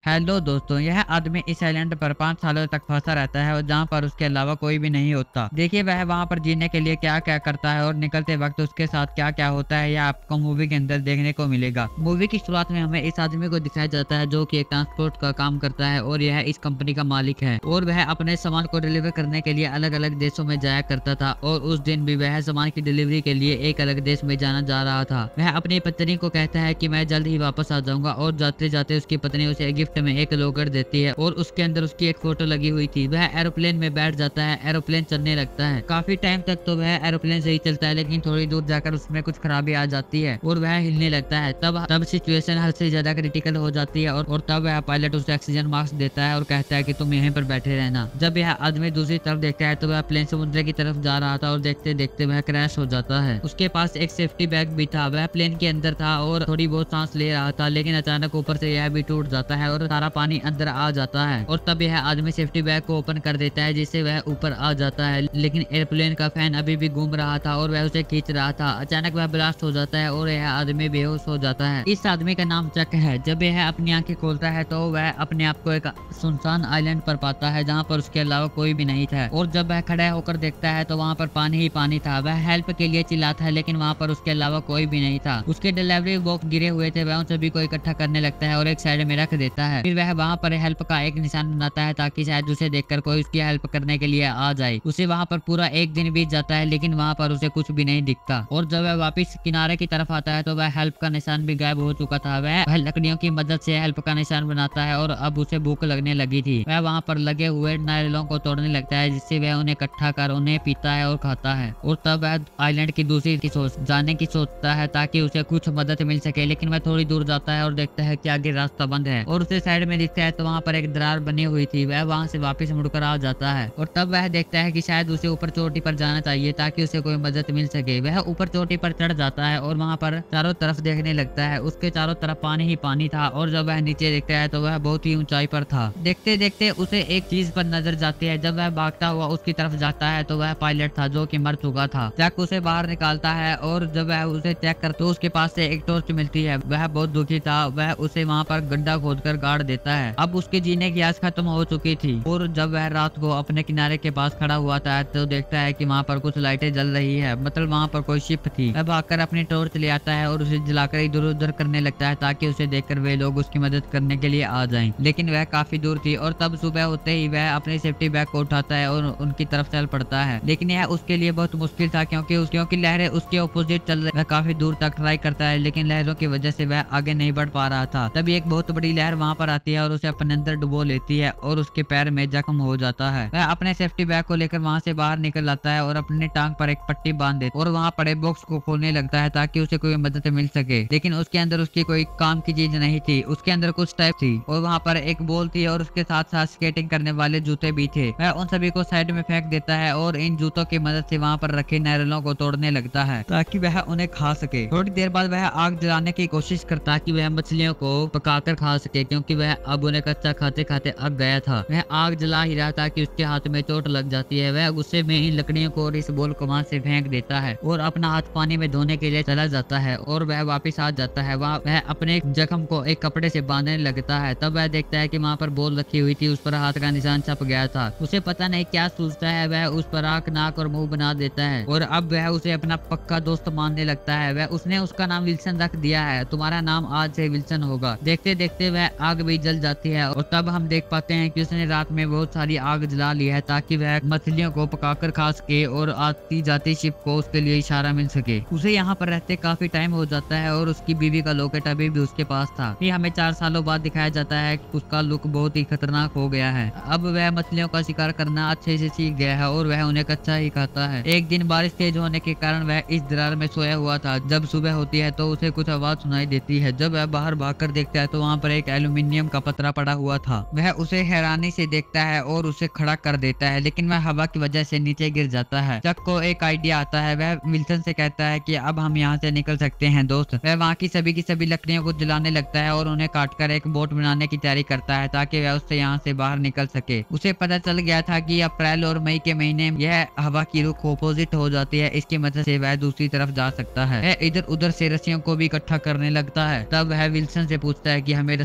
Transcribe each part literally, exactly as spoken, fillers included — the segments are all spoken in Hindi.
हेलो दोस्तों, यह आदमी इस आइलैंड पर पाँच सालों तक फंसा रहता है और जहाँ पर उसके अलावा कोई भी नहीं होता। देखिए वह वहाँ पर जीने के लिए क्या क्या करता है और निकलते वक्त उसके साथ क्या क्या होता है, यह आपको मूवी के अंदर देखने को मिलेगा। मूवी की शुरुआत में हमें इस आदमी को दिखाया जाता है जो कि एक ट्रांसपोर्ट का काम करता है और यह इस कंपनी का मालिक है और वह अपने सामान को डिलीवर करने के लिए अलग अलग देशों में जाया करता था और उस दिन भी वह सामान की डिलीवरी के लिए एक अलग देश में जाना जा रहा था। वह अपनी पत्नी को कहता है कि मैं जल्द ही वापस आ जाऊंगा और जाते जाते उसकी पत्नी उसे गिफ्ट में एक लॉकर देती है और उसके अंदर उसकी एक फोटो लगी हुई थी। वह एरोप्लेन में बैठ जाता है, एरोप्लेन चलने लगता है। काफी टाइम तक तो वह एरोप्लेन सही चलता है, लेकिन थोड़ी दूर जाकर उसमें कुछ खराबी आ जाती है और वह हिलने लगता है। तब तब सिचुएशन हद से ज्यादा क्रिटिकल हो जाती है और, और तब वह पायलट उसे ऑक्सीजन मास्क देता है और कहता है कि तुम यहीं पर बैठे रहना। जब यह आदमी दूसरी तरफ देखता है तो वह प्लेन समुद्र की तरफ जा रहा था और देखते देखते वह क्रैश हो जाता है। उसके पास एक सेफ्टी बैग भी था। वह प्लेन के अंदर था और थोड़ी बहुत सांस ले रहा था, लेकिन अचानक ऊपर से यह भी टूट जाता है और सारा पानी अंदर आ जाता है और तब यह आदमी सेफ्टी बैग को ओपन कर देता है जिससे वह ऊपर आ जाता है। लेकिन एयरप्लेन का फैन अभी भी घूम रहा था और वह उसे खींच रहा था। अचानक वह ब्लास्ट हो जाता है और यह आदमी बेहोश हो जाता है। इस आदमी का नाम चक है। जब यह अपनी आंखें खोलता है तो वह अपने आप को एक सुनसान आइलैंड पर पाता है जहाँ पर उसके अलावा कोई भी नहीं था और जब वह खड़ा होकर देखता है तो वहाँ पर पानी ही पानी था। वह हेल्प के लिए चिल्लाता है, लेकिन वहाँ पर उसके अलावा कोई भी नहीं था। उसके डिलीवरी बॉक्स गिरे हुए थे, वह उन सभी को इकट्ठा करने लगता है और एक साइड में रख देता है। फिर वह वहाँ पर हेल्प का एक निशान बनाता है ताकि शायद उसे देखकर कोई उसकी हेल्प करने के लिए आ जाए। उसे वहाँ पर पूरा एक दिन बीत जाता है, लेकिन वहाँ पर उसे कुछ भी नहीं दिखता और जब वह वापस किनारे की तरफ आता है तो वह हेल्प का निशान भी गायब हो चुका था। वह, वह लकड़ियों की मदद से हेल्प का निशान बनाता है और अब उसे भूख लगने लगी थी। वह वहाँ पर लगे हुए नारियलों को तोड़ने लगता है जिससे वह उन्हें इकट्ठा कर उन्हें पीता है और खाता है और तब वह आइलैंड की दूसरी की सोच जाने की सोचता है ताकि उसे कुछ मदद मिल सके। लेकिन वह थोड़ी दूर जाता है और देखता है कि आगे रास्ता बंद है और उसे साइड में दिखता है तो वहाँ पर एक दरार बनी हुई थी। वह वहाँ से वापस मुड़कर आ जाता है और तब वह देखता है कि शायद उसे ऊपर चोटी पर जाना चाहिए ताकि उसे कोई मदद मिल सके। वह ऊपर चोटी पर चढ़ जाता है और वहाँ पर चारों तरफ देखने लगता है। उसके चारों तरफ पानी ही पानी था और जब वह नीचे देखता है तो वह बहुत ही ऊंचाई पर था। देखते देखते उसे एक चीज पर नजर जाती है। जब वह भागता हुआ उसकी तरफ जाता है तो वह पायलट था जो कि मर चुका था। जैक उसे बाहर निकालता है और जब वह उसे चेक कर तो उसके पास से एक टॉर्च मिलती है। वह बहुत दुखी था। वह उसे वहाँ पर गड्ढा खोदकर गाड़ देता है। अब उसके जीने की आस खत्म हो चुकी थी और जब वह रात को अपने किनारे के पास खड़ा हुआ था तो देखता है कि वहाँ पर कुछ लाइटें जल रही है, मतलब वहाँ पर कोई शिप थी। वह भागकर अपनी टॉर्च ले आता है और उसे जलाकर इधर उधर करने लगता है ताकि उसे देखकर वे लोग उसकी मदद करने के लिए आ जाएं। लेकिन वह काफी दूर थी और तब सुबह होते ही वह अपने सेफ्टी बैग को उठाता है और उनकी तरफ चल पड़ता है। लेकिन यह उसके लिए बहुत मुश्किल था क्योंकि उस, क्योंकि लहरें उसके अपोजिट चल रही। वह काफी दूर तक ट्राई करता है लेकिन लहरों की वजह से वह आगे नहीं बढ़ पा रहा था। तभी एक बहुत बड़ी लहर वहाँ पर आती है और उसे अपने अंदर डुबो लेती है और उसके पैर में जख्म हो जाता है। वह अपने सेफ्टी बैग को लेकर वहाँ से बाहर निकल आता है और अपनी टांग पर एक पट्टी बांध देता और वहाँ पड़े बॉक्स को खोलने लगता है ताकि उसे कोई मदद मिल सके। लेकिन उसके अंदर उसकी कोई काम की चीज नहीं थी। उसके अंदर कुछ टाइप थी और वहाँ पर एक बॉल थी और उसके साथ साथ स्केटिंग करने वाले जूते भी थे। वह उन सभी को साइड में फेंक देता है और इन जूतों की मदद से वहाँ पर रखे नारियलों को तोड़ने लगता है ताकि वह उन्हें खा सके। थोड़ी देर बाद वह आग जलाने की कोशिश करता कि वह मछलियों को पकाकर खा सके क्योंकि वह अब उन्हें कच्चा खाते खाते अक गया था। वह आग जला ही रहा था कि उसके हाथ में चोट लग जाती है। वह गुस्से में इन लकड़ियों को और इस बॉल को वहाँ से फेंक देता है और अपना हाथ पानी में धोने के लिए चला जाता है और वह वापस आ जाता है। वह वह अपने जख्म को एक कपड़े से बांधने लगता है। तब वह देखता है कि वहाँ पर बॉल रखी हुई थी, उस पर हाथ का निशान छप गया था। उसे पता नहीं क्या सोचता है, वह उस पर आंख नाक और मुंह बना देता है और अब वह उसे अपना पक्का दोस्त मानने लगता है। वह उसने उसका नाम विल्सन रख दिया है, तुम्हारा नाम आज से विल्सन होगा। देखते देखते वह आग भी जल जाती है और तब हम देख पाते हैं कि उसने रात में बहुत सारी आग जला ली है ताकि वह मछलियों को पकाकर खा सके और आती जाती शिप को उसके लिए इशारा मिल सके। उसे यहाँ पर रहते काफी टाइम हो जाता है और उसकी बीवी का लॉकेट अभी भी उसके पास था। ये हमें चार सालों बाद दिखाया जाता है कि उसका लुक बहुत ही खतरनाक हो गया है। अब वह मछलियों का शिकार करना अच्छे से सीख गया है और वह उन्हें कच्चा ही खाता है। एक दिन बारिश तेज होने के कारण वह इस दरार में सोया हुआ था। जब सुबह होती है तो उसे कुछ आवाज सुनाई देती है। जब वह बाहर भागकर देखता है तो वहाँ पर एक एल्यूमिनियम का पतरा पड़ा हुआ था। वह उसे हैरानी से देखता है और उसे खड़ा कर देता है, लेकिन वह हवा की वजह से नीचे गिर जाता है। चक को एक आइडिया आता है। वह विल्सन से कहता है कि अब हम यहाँ से निकल सकते हैं दोस्त। वह वहाँ की सभी की सभी लकड़ियों को जलाने लगता है और उन्हें काटकर एक बोट बनाने की तैयारी करता है ताकि वह उससे यहाँ से बाहर निकल सके। उसे पता चल गया था कि अप्रैल और मई के महीने यह हवा की रुख अपोजिट हो जाती है, इसकी मदद से वह दूसरी तरफ जा सकता है। वह इधर उधर से रस्सियों को भी इकट्ठा करने लगता है। तब वह विल्सन से पूछता है कि हमें रस्सियों की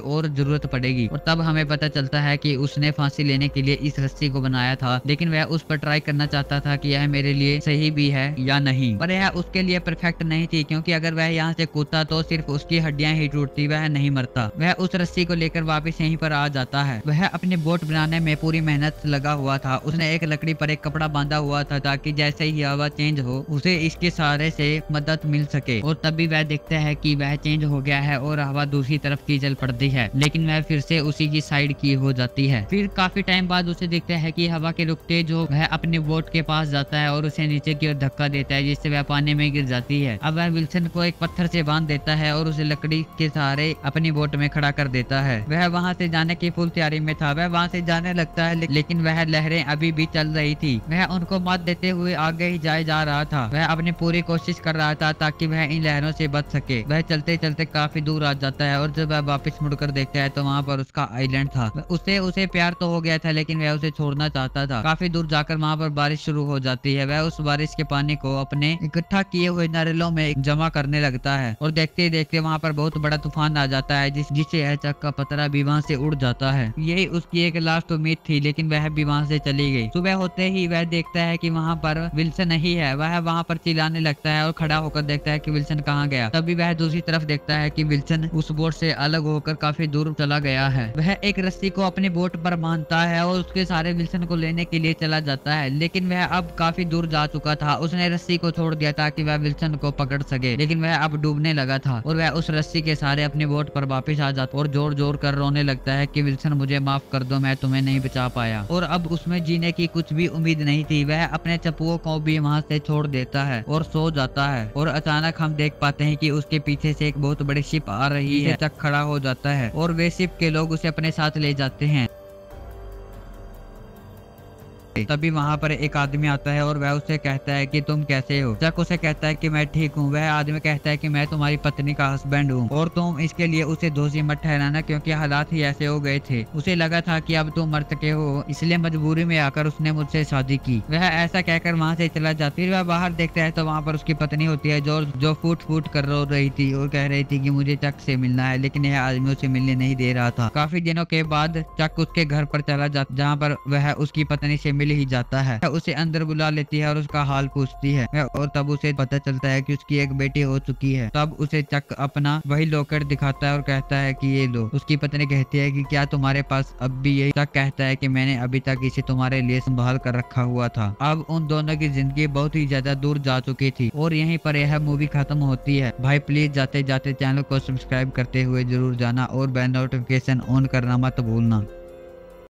और जरूरत पड़ेगी। और तब हमें पता चलता है कि उसने फांसी लेने के लिए इस रस्सी को बनाया था, लेकिन वह उस पर ट्राई करना चाहता था कि यह मेरे लिए सही भी है या नहीं। पर यह उसके लिए परफेक्ट नहीं थी, क्योंकि अगर वह यहाँ से कूदता तो सिर्फ उसकी हड्डियां ही टूटती, वह नहीं मरता। वह उस रस्सी को लेकर वापस यहीं पर आ जाता है। वह अपनी बोट बनाने में पूरी मेहनत लगा हुआ था। उसने एक लकड़ी पर एक कपड़ा बांधा हुआ था ताकि जैसे ही हवा चेंज हो उसे इसके सहारे से मदद मिल सके। और तभी वह देखता है कि वह चेंज हो गया है और हवा दूसरी तरफ की चल पड़ती है, लेकिन वह फिर से उसी की साइड की हो जाती है। फिर काफी टाइम बाद उसे देखता है कि हवा के रुकते जो वह अपनी बोट के पास जाता है और उसे नीचे की ओर धक्का देता है, जिससे वह पानी में गिर जाती है। अब वह विल्सन को एक पत्थर से बांध देता है और उसे लकड़ी के सहारे अपनी बोट में खड़ा कर देता है। वह वहां से जाने की फुल तैयारी में था। वह वहां से जाने लगता है, लेकिन वह लहरें अभी भी चल रही थी। वह उनको मात देते हुए आगे ही जाए जा रहा था। वह अपनी पूरी कोशिश कर रहा था ताकि वह इन लहरों से बच सके। वह चलते चलते काफी दूर आ जाता है और जब वह वापस मुड़कर देखता है तो वहाँ पर उसका आइलैंड था। उसे उसे प्यार तो हो गया था, लेकिन वह उसे छोड़ना चाहता था। काफी दूर जाकर वहाँ पर बारिश शुरू हो जाती है। वह उस बारिश के पानी को अपने इकट्ठा किए हुए नारियलों में जमा करने लगता है और देखते देखते वहाँ पर बहुत बड़ा तूफान आ जाता है, जिस जिससे यह चक का पतरा भी वहाँ से उड़ जाता है। यही उसकी एक लास्ट उम्मीद थी, लेकिन वह भी वहाँ से चली गई। सुबह होते ही वह देखता है कि वहाँ पर विल्सन नहीं है। वह वहाँ पर चिल्लाने लगता है और खड़ा होकर देखता है कि विल्सन कहाँ गया। तभी वह दूसरी तरफ देखता है कि विल्सन उस बोट से अलग होकर काफी दूर चला गया है। वह एक रस्सी को अपनी बोट पर बांधता है और उसके सारे विल्सन को लेने के लिए चला जाता है, लेकिन वह अब काफी दूर जा चुका था। उसने रस्सी को छोड़ दिया ताकि वह विल्सन को पकड़ सके, लेकिन वह अब डूबने लगा था और वह उस रस्सी के सहारे अपनी बोट पर वापस आ जाता और जोर जोर कर रोने लगता है कि विल्सन मुझे माफ कर दो, मैं तुम्हें नहीं बचा पाया। और अब उसमें जीने की कुछ भी उम्मीद नहीं थी। वह अपने चप्पुओं को भी वहाँ से छोड़ देता है और सो जाता है। और अचानक हम देख पाते हैं कि उसके पीछे से एक बहुत बड़ी शिप आ रही है। चक खड़ा हो जाता है और वे शिप के लोग उसे अपने साथ ले जाते हैं। तभी वहाँ पर एक आदमी आता है और वह उससे कहता है कि तुम कैसे हो। चक उसे कहता है कि मैं ठीक हूँ। वह आदमी कहता है कि मैं तुम्हारी पत्नी का हस्बैंड हूँ और तुम इसके लिए उसे दोषी मत ठहराना, क्योंकि हालात ही ऐसे हो गए थे। उसे लगा था कि अब तुम मर चुके हो, इसलिए मजबूरी में आकर उसने मुझसे शादी की। वह ऐसा कहकर वहाँ से चला जाता। फिर वह बाहर देखता है तो वहाँ पर उसकी पत्नी होती है जो जो फूट फूट कर रो रही थी और कह रही थी कि मुझे चक से मिलना है, लेकिन यह आदमी उसे मिलने नहीं दे रहा था। काफी दिनों के बाद चक उसके घर पर चला जाता, जहाँ पर वह उसकी पत्नी से मिल ही जाता है। उसे अंदर बुला लेती है और उसका हाल पूछती है और तब उसे पता चलता है कि उसकी एक बेटी हो चुकी है। तब उसे चक अपना वही लॉकेट दिखाता है और कहता है कि ये लो। उसकी पत्नी कहती है कि क्या तुम्हारे पास अब भी यही? चक कहता है कि मैंने अभी तक इसे तुम्हारे लिए संभाल कर रखा हुआ था। अब उन दोनों की जिंदगी बहुत ही ज्यादा दूर जा चुकी थी और यहीं पर यह मूवी खत्म होती है। भाई प्लीज जाते जाते चैनल को सब्सक्राइब करते हुए जरूर जाना और बेल नोटिफिकेशन ऑन करना मत भूलना।